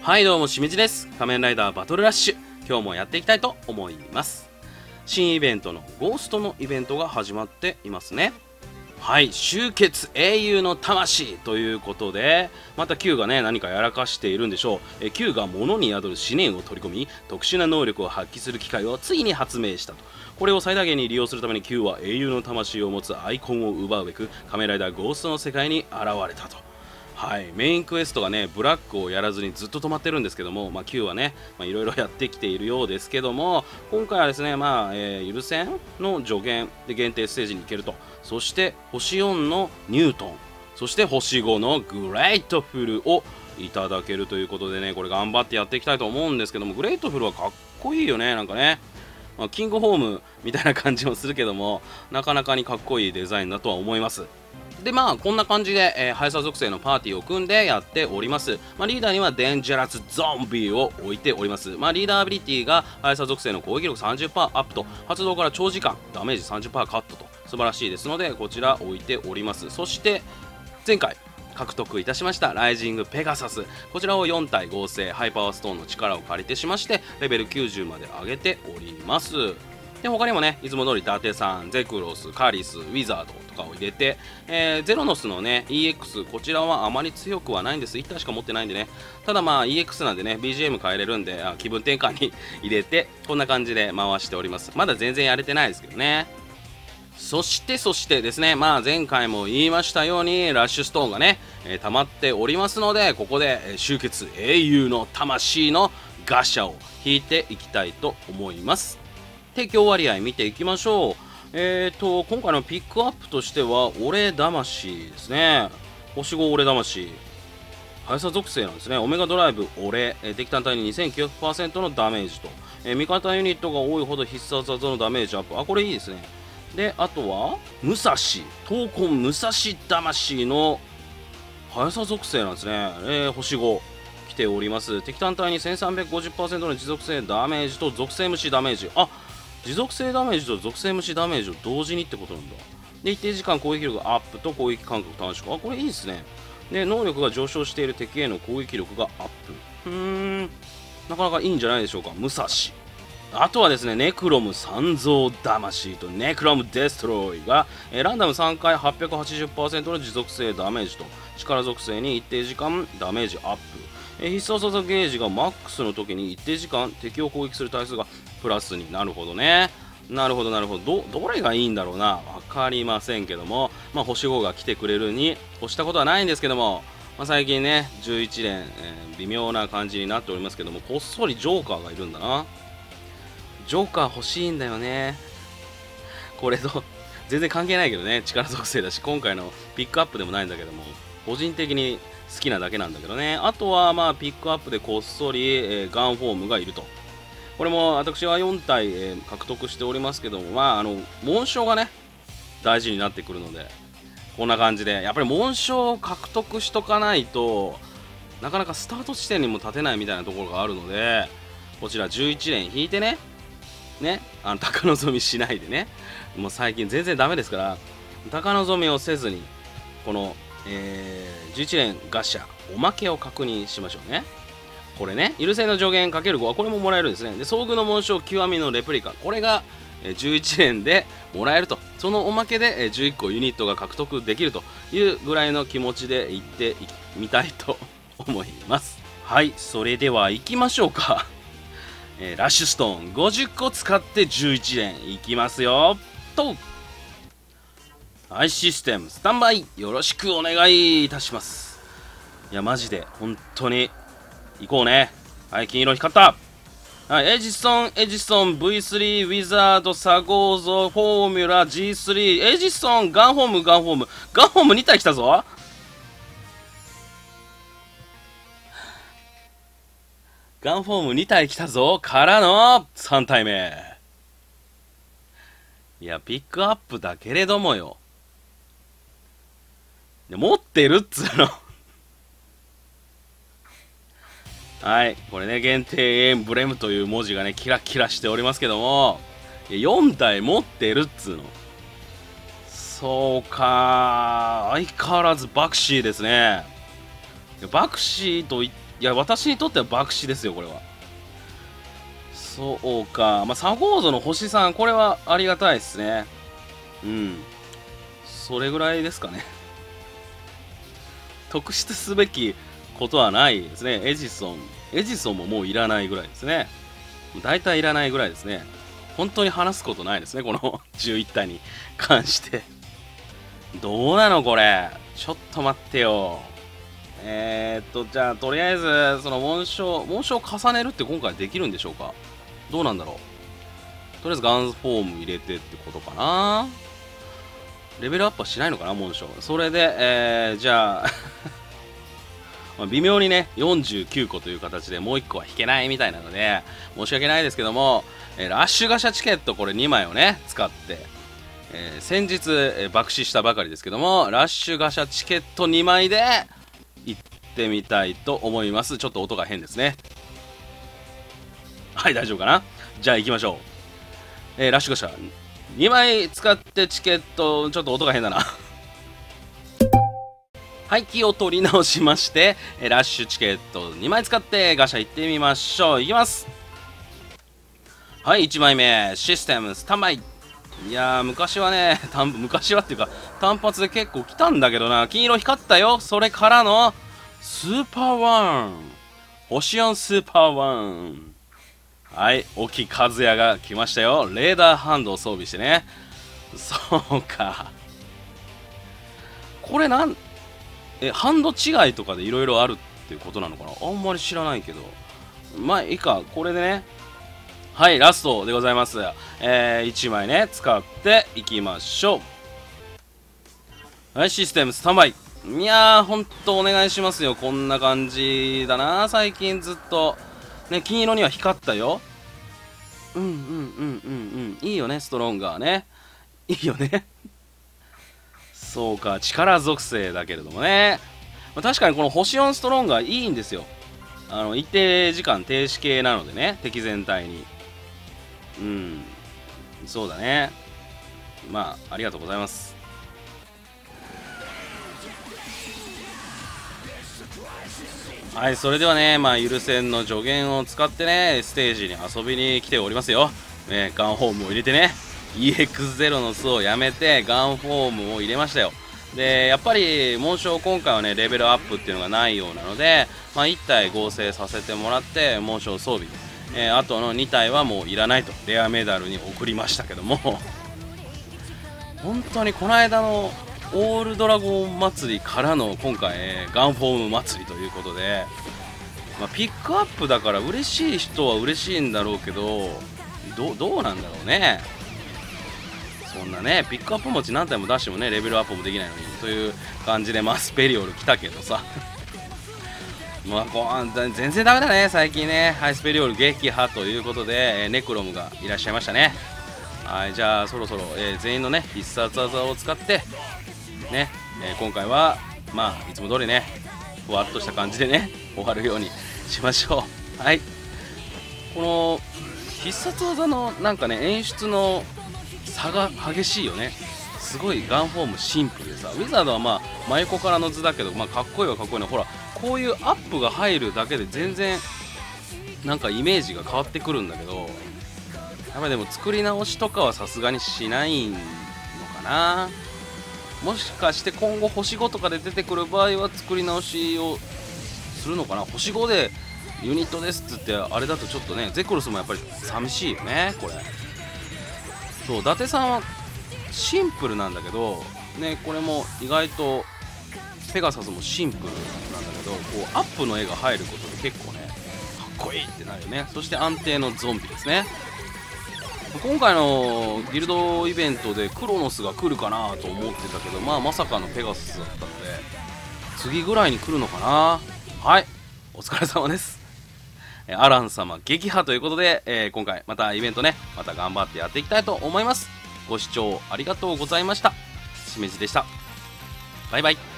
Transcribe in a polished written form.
はいどうも、しめじです。仮面ライダーバトルラッシュ、今日もやっていきたいと思います。新イベントのゴーストのイベントが始まっていますね。はい、集結英雄の魂ということで、また Q がね、何かやらかしているんでしょう。Q が物に宿る思念を取り込み、特殊な能力を発揮する機械をついに発明したと。これを最大限に利用するために Q は英雄の魂を持つアイコンを奪うべく、仮面ライダーゴーストの世界に現れたと。はい、メインクエストがね、ブラックをやらずにずっと止まってるんですけども、Q はね、いろいろやってきているようですけども、今回はですね、許せんの助言で限定ステージに行けると。そして星4のニュートン、そして星5のグレートフルをいただけるということでね、これ頑張ってやっていきたいと思うんですけども、グレートフルはかっこいいよね、なんかね。キングホームみたいな感じもするけども、なかなかにかっこいいデザインだとは思います。でこんな感じで、ハヤサ属性のパーティーを組んでやっております。リーダーにはデンジャラスゾンビを置いております。リーダーアビリティがハヤサ属性の攻撃力 30% アップと、発動から長時間ダメージ 30% カットと素晴らしいですので、こちら置いております。そして前回獲得いたしましたライジングペガサス、こちらを4体合成ハイパワーストーンの力を借りてしましてレベル90まで上げております。で他にもね、いつも通り伊達さん、ゼクロス、カリス、ウィザードとかを入れて、ゼロノスのね EX、 こちらはあまり強くはないんです。1体しか持ってないんでね。ただEX なんでね BGM 変えれるんで、気分転換に入れてこんな感じで回しております。まだ全然やれてないですけどね。そしてですね、前回も言いましたようにラッシュストーンがね、溜まっておりますので、ここで、集結英雄の魂のガシャを引いていきたいと思います。提供割合見ていきましょう。今回のピックアップとしては俺魂ですね。星5俺魂、速さ属性なんですね。オメガドライブ俺、敵単体に 2900% のダメージと、味方ユニットが多いほど必殺技のダメージアップ。これいいですね。であとは武蔵闘魂武蔵魂の速さ属性なんですね。星5来ております。敵単体に 1350% の持続性ダメージと属性無視ダメージ、持続性ダメージと属性無視ダメージを同時にってことなんだ。で一定時間攻撃力アップと攻撃間隔短縮、これいいですね。で能力が上昇している敵への攻撃力がアップ。なかなかいいんじゃないでしょうか。武蔵、あとはですね、ネクロム三蔵魂とネクロムデストロイが、ランダム3回 880% の持続性ダメージと力属性に一定時間ダメージアップ。必殺技ゲージがマックスの時に一定時間敵を攻撃する回数がプラスになるほどね。なるほどどれがいいんだろうな、分かりませんけども、星5が来てくれるに越したことはないんですけども、最近ね11連、微妙な感じになっておりますけども、こっそりジョーカーがいるんだな。ジョーカー欲しいんだよね。これと全然関係ないけどね、力属性だし今回のピックアップでもないんだけども、個人的に好きなだけなんだけどね。あとはピックアップでこっそり、ガンフォームがいると。これも私は4体、獲得しておりますけども、紋章がね大事になってくるので、こんな感じでやっぱり紋章を獲得しとかないとなかなかスタート地点にも立てないみたいなところがあるので、こちら11連引いてね高望みしないでね、もう最近全然ダメですから、高望みをせずにこの11連ガシャおまけを確認しましょうね。これね、許せの上限 ×5 はこれももらえるんですね。で遭遇の紋章極みのレプリカ、これが11連でもらえると。そのおまけで11個ユニットが獲得できるというぐらいの気持ちでいってみたいと思います。はい、それでは行きましょうか。ラッシュストーン50個使って11連いきますよと。はい、システムスタンバイよろしくお願いいたします。いやマジで本当に行こうね。はい、金色光った。はい、エジソン V3 ウィザードサゴーゾフォーミュラ G3 エジソンガンホーム2体来たぞ。ガンフォーム2体来たぞからの3体目。いやピックアップだけれどもよ、持ってるっつうの。はい、これね限定エンブレムという文字がねキラキラしておりますけども、4体持ってるっつうの。そうか、相変わらずバクシーですね。バクシーといっいや、私にとっては爆死ですよ、これは。そうか。まあ、サゴーゾの星3、これはありがたいですね。うん。それぐらいですかね。特筆すべきことはないですね。エジソンももういらないぐらいですね。大体いらないぐらいですね。本当に話すことないですね、この11体に関して。どうなのこれ。ちょっと待ってよ。じゃあ、とりあえず、その紋章を重ねるって今回できるんでしょうか。どうなんだろう。とりあえずガンフォーム入れてってことかな。レベルアップはしないのかな、紋章。それで、じゃあ、微妙にね、49個という形でもう1個は引けないみたいなので、申し訳ないですけども、ラッシュガシャチケットこれ2枚をね、使って、先日、爆死したばかりですけども、ラッシュガシャチケット2枚で行ってみたいと思います。ちょっと音が変ですね。はい、大丈夫かな。じゃあ行きましょう。ラッシュガシャ2枚使ってチケット、ちょっと音が変だな。はい、気を取り直しまして、ラッシュチケット2枚使ってガシャ行ってみましょう。いきます。はい、1枚目、システムスタンバイ。いやー、昔はね、昔はっていうか、単発で結構来たんだけどな。金色光ったよ。それからの、スーパーワン。星4スーパーワン。はい、沖和也が来ましたよ。レーダーハンドを装備してね。そうか。これハンド違いとかでいろいろあるっていうことなのかな。あんまり知らないけど。まあいいか、これでね。はい、ラストでございます。1枚ね、使っていきましょう。はい、システムスタンバイ。いやー、ほんとお願いしますよ。こんな感じだな、最近ずっと。ね、金色には光ったよ。いいよね、ストロンガーね。いいよね。そうか、力属性だけれどもね。まあ、確かにこの星4ストロンガーいいんですよ。一定時間停止系なのでね、敵全体に。そうだね。まあ、ありがとうございます。はい、それではね、まあ、ゆるせんの助言を使ってね、ステージに遊びに来ておりますよ。ガンホームを入れてね、EX0 の巣をやめて、ガンフォームを入れましたよ。で、やっぱり、紋章今回はね、レベルアップっていうのがないようなので、まあ、1体合成させてもらって、紋章装備。あとの2体はもういらないと、レアメダルに送りましたけども、本当にこの間の、オールドラゴン祭りからの今回、ガンフォーム祭りということで、まあ、ピックアップだから嬉しい人は嬉しいんだろうけど、どうなんだろうね。そんなね、ピックアップ持ち何体も出してもね、レベルアップもできないのにという感じでマスペリオル来たけどさ。まあ、全然ダメだね、最近ね。はい、スペリオル撃破ということで、ネクロムがいらっしゃいましたね。はい、じゃあそろそろ、全員のね、必殺技を使って、ね、今回は、まあ、いつも通りね、ふわっとした感じでね、終わるようにしましょう。はい。この、必殺技のなんかね、演出の差が激しいよね。すごいガンフォームシンプルでさ、ウィザードはまあ、真横からの図だけど、まあ、かっこいいはかっこいいの。ほら、こういうアップが入るだけで全然、なんかイメージが変わってくるんだけど、やっぱりでも作り直しとかはさすがにしないのかな。もしかして今後星5とかで出てくる場合は作り直しをするのかな。星5でユニットですっつってあれだとちょっとね、ゼクロスもやっぱり寂しいよね、これ。そう、伊達さんはシンプルなんだけどね、これも意外とペガサスもシンプルなんだけど、こうアップの絵が入ることで結構ね、かっこいいってなるよね。そして安定のゾンビですね。今回のギルドイベントでクロノスが来るかなと思ってたけど、まあまさかのペガサスだったので、次ぐらいに来るのかな。はい、お疲れ様です。アラン様撃破ということで、今回またイベントね、また頑張ってやっていきたいと思います。ご視聴ありがとうございました。しめじでした。バイバイ。